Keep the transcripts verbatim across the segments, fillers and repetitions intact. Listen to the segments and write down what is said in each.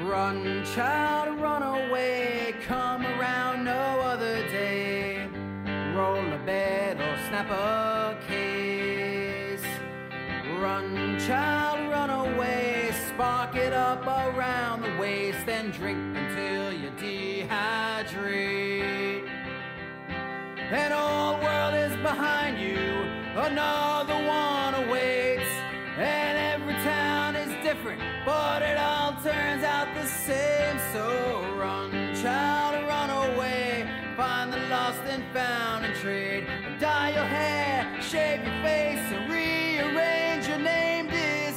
Run, child, run away, come around no other day. Roll a bed or snap a case. Run, child, run away, spark it up around the waist, then drink until you dehydrate. An old world is behind you, another one awaits, and every town is different, but it all turns out the same. So run, child, run away, find the lost and found and trade. Dye your hair, shave your face, and rearrange your name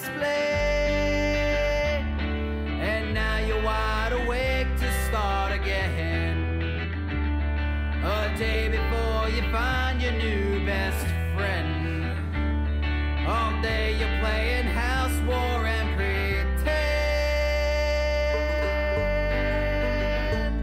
display. And now you're wide awake to start again, a day before you find your new best friend. All day you're playing house war and pretend.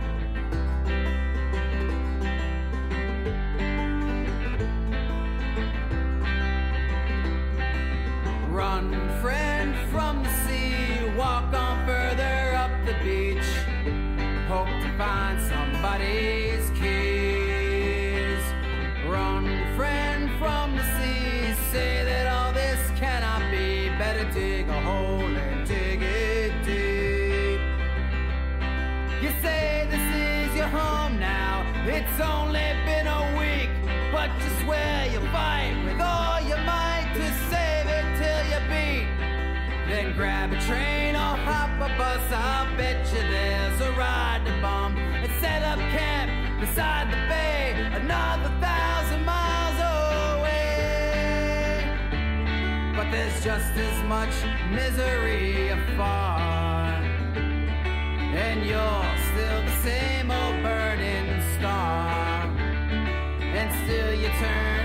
Run, friend, from the sea, walk on further up the beach, hope to find somebody's keys. Run, friend, from the sea, say that all this cannot be. Better dig a hole and dig it deep. You say this is your home now, it's only been a week, but you swear you'll fight with all your might to save it till you beat. Then grab a train or hop a bus, I'll bet you there's a ride to bum, and set up camp beside the bay, another thousand miles away. But there's just as much misery afar, and you're still the same old burning star, and still you turn